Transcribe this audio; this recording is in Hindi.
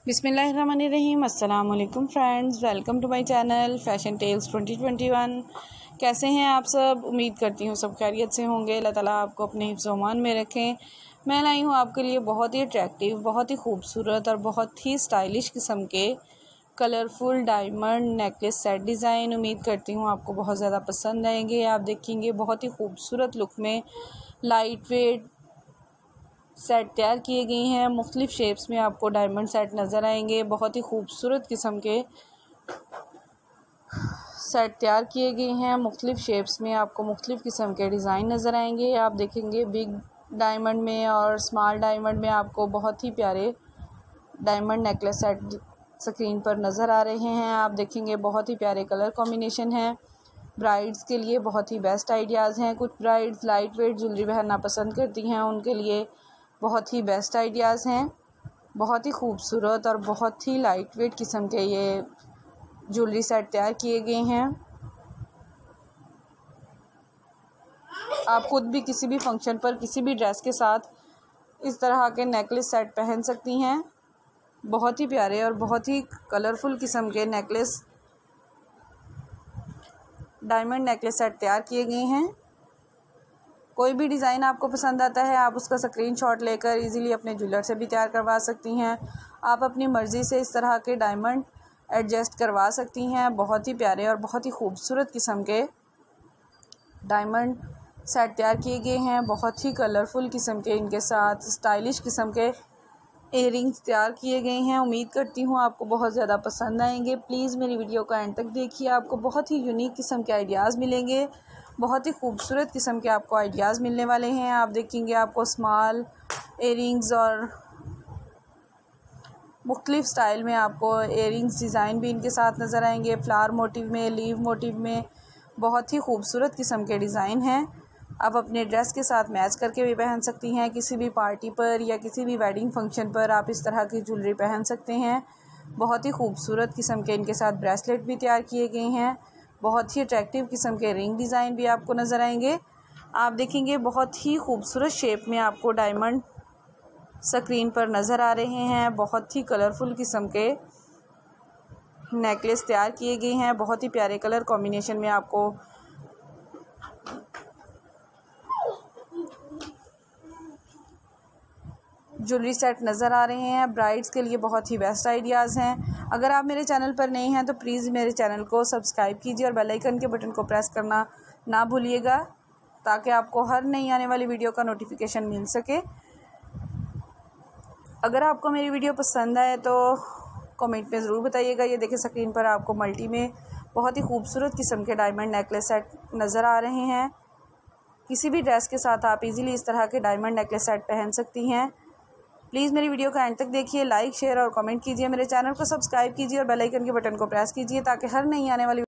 बिस्मिल्लाहिर्रहमानिर्रहीम। अस्सलाम वालेकुम friends, welcome to my channel fashion tales 2021। कैसे हैं आप सब? उम्मीद करती हूँ सब खैरियत से होंगे। अल्लाह ताला आपको अपने हिफ्ज़-ओ-अमान में रखें। मैं लाई हूँ आपके लिए बहुत ही अट्रैक्टिव, बहुत ही खूबसूरत और बहुत ही स्टाइलिश किस्म के colourful diamond necklace set design. उम्मीद करती हूँ आपको बहुत ज़्यादा पसंद आएंगे। आप देखेंगे बहुत ही खूबसूरत लुक में लाइट वेट सेट तैयार किए गए हैं। मुख्तलिफ शेप्स में आपको डायमंड सेट नज़र आएंगे। बहुत ही खूबसूरत किस्म के सेट तैयार किए गए हैं। मुख्तलिफ शेप्स में आपको मुख्तलिफ किस्म के डिज़ाइन नज़र आएंगे। आप देखेंगे बिग डायमंड में और स्मॉल डायमंड में आपको बहुत ही प्यारे डायमंड नेकलेस सेट स्क्रीन पर नज़र आ रहे हैं। आप देखेंगे बहुत ही प्यारे कलर कॉम्बिनेशन है। ब्राइड्स के लिए बहुत ही बेस्ट आइडियाज़ हैं। कुछ ब्राइड्स लाइट वेट ज्वेलरी पहनना पसंद करती हैं, उनके लिए बहुत ही बेस्ट आइडियाज़ हैं। बहुत ही खूबसूरत और बहुत ही लाइट वेट किस्म के ये ज्वेलरी सेट तैयार किए गए हैं। आप खुद भी किसी भी फंक्शन पर किसी भी ड्रेस के साथ इस तरह के नेकलेस सेट पहन सकती हैं। बहुत ही प्यारे और बहुत ही कलरफुल किस्म के नेकलेस डायमंड नेकलेस सेट तैयार किए गए हैं। कोई भी डिज़ाइन आपको पसंद आता है, आप उसका स्क्रीनशॉट लेकर इजीली अपने ज्वेलर से भी तैयार करवा सकती हैं। आप अपनी मर्ज़ी से इस तरह के डायमंड एडजस्ट करवा सकती हैं। बहुत ही प्यारे और बहुत ही खूबसूरत किस्म के डायमंड सेट तैयार किए गए हैं। बहुत ही कलरफुल किस्म के इनके साथ स्टाइलिश किस्म के इयररिंग्स तैयार किए गए हैं। उम्मीद करती हूँ आपको बहुत ज़्यादा पसंद आएंगे। प्लीज़ मेरी वीडियो को एंड तक देखिए, आपको बहुत ही यूनिक किस्म के आइडियाज़ मिलेंगे। बहुत ही खूबसूरत किस्म के आपको आइडियाज़ मिलने वाले हैं। आप देखेंगे आपको स्मॉल इयररिंग्स और मुख्तलिफ स्टाइल में आपको इयररिंग्स डिज़ाइन भी इनके साथ नज़र आएंगे। फ्लावर मोटिव में, लीव मोटिव में बहुत ही खूबसूरत किस्म के डिज़ाइन हैं। आप अपने ड्रेस के साथ मैच करके भी पहन सकती हैं। किसी भी पार्टी पर या किसी भी वेडिंग फंक्शन पर आप इस तरह की ज्वेलरी पहन सकते हैं। बहुत ही खूबसूरत किस्म के इनके साथ ब्रेसलेट भी तैयार किए गए हैं। बहुत ही अट्रैक्टिव किस्म के रिंग डिज़ाइन भी आपको नज़र आएंगे। आप देखेंगे बहुत ही खूबसूरत शेप में आपको डायमंड स्क्रीन पर नज़र आ रहे हैं। बहुत ही कलरफुल किस्म के नेकलेस तैयार किए गए हैं। बहुत ही प्यारे कलर कॉम्बिनेशन में आपको ज्वेलरी सेट नज़र आ रहे हैं। ब्राइड्स के लिए बहुत ही बेस्ट आइडियाज़ हैं। अगर आप मेरे चैनल पर नए हैं तो प्लीज़ मेरे चैनल को सब्सक्राइब कीजिए और बेल आइकन के बटन को प्रेस करना ना भूलिएगा, ताकि आपको हर नई आने वाली वीडियो का नोटिफिकेशन मिल सके। अगर आपको मेरी वीडियो पसंद आए तो कमेंट में ज़रूर बताइएगा। ये देखिए स्क्रीन पर आपको मल्टी में बहुत ही खूबसूरत किस्म के डायमंड नेकलेस सेट नज़र आ रहे हैं। किसी भी ड्रेस के साथ आप इजीली इस तरह के डायमंड नेकलेस सेट पहन सकती हैं। प्लीज़ मेरी वीडियो का एंड तक देखिए, लाइक शेयर और कमेंट कीजिए। मेरे चैनल को सब्सक्राइब कीजिए और बेल आइकन के बटन को प्रेस कीजिए, ताकि हर नई आने वाली